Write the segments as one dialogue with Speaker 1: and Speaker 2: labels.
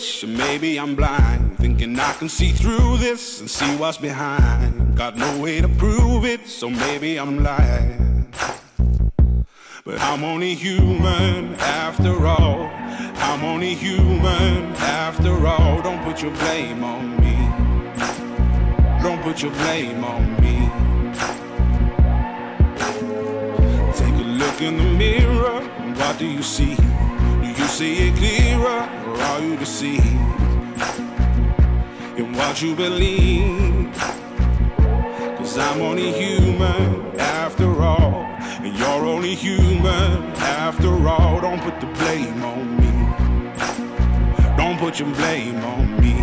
Speaker 1: foolish, or maybe I'm blind, thinking I can see through this and see what's behind. Got no way to prove it, so maybe I'm lying. But I'm only human after all. I'm only human after all. Don't put your blame on me. Don't put your blame on me. Take a look in the mirror, and what do you see? Do you see it clearer, or are you deceived in what you believe? 'Cause I'm only human after all, and you're only human after all. Don't put the blame on me. Don't put your blame on me.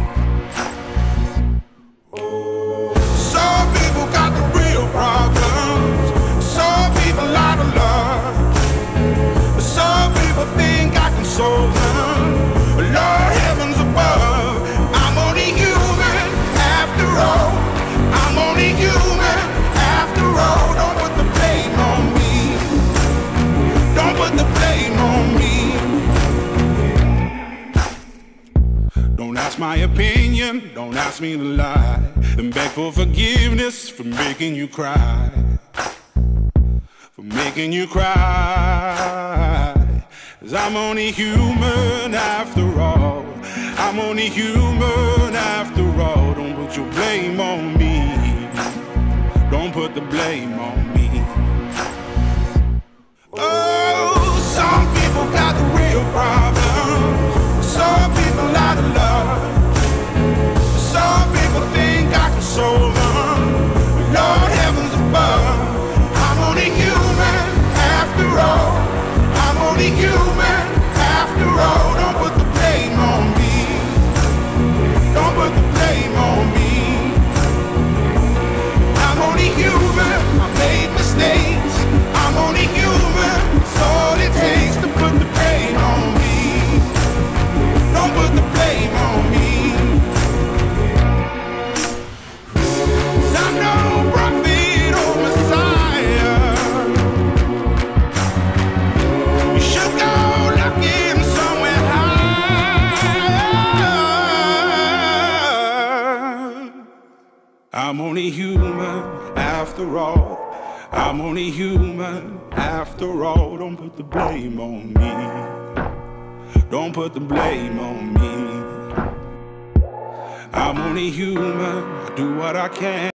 Speaker 1: Some people got the real problems. Some people out of love. Some people think I can solve them. Lord heavens above, I'm only human after all. I'm only human after all. Don't put the blame on me. Don't put the blame on me. Don't ask my opinion, don't ask me to lie, then beg for forgiveness for making you cry. For making you cry. 'Cause I'm only human after all. I'm only human after all. Don't put your blame on me. Don't put the blame on me. Oh, some people got the real problems. Some people out of love. Some people think I can solve them. Lord heavens above, I'm only human after all. I'm only human after all. Don't put the blame on me. Don't put the blame on me. I'm only human, I made mistakes. I'm only human, it's all it takes to put the blame on me. Don't put the blame on me. 'Cause I'm no prophet or Messiah. You should go looking somewhere higher. I'm only human after all. I'm only human after all. Don't put the blame on me. Don't put the blame on me. I'm only human, I do what I can.